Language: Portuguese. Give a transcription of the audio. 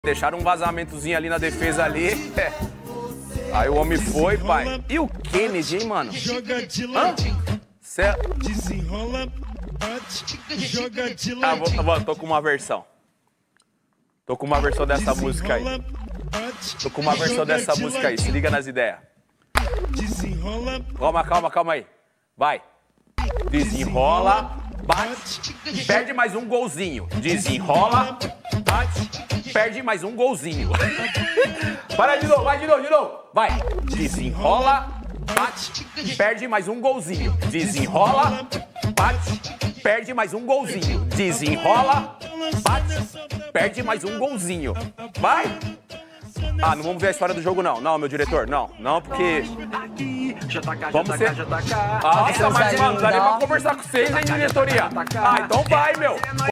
Deixaram um vazamentozinho ali na defesa ali. Aí o homem foi, pai. E o Kennedy, hein, mano? Joga de Hã? ladinho. Desenrola, Joga de ladinho. Tô com uma versão. Tô com uma versão dessa música aí. Tô com uma versão dessa música aí. Se liga nas ideias. Desenrola. Calma aí. Vai. Desenrola, bate, perde mais um golzinho. Desenrola, bate, perde mais um golzinho. Para de novo, vai de novo. Vai. Desenrola, bate, perde mais um golzinho. Desenrola, bate, perde mais um golzinho. Desenrola, bate, perde mais um golzinho. Vai. Ah, não vamos ver a história do jogo, não. Não, meu diretor, não, porque... Vamos ser... Nossa, mas, mano, não dá nem pra conversar com vocês, hein, diretoria? Ah, então vai, meu.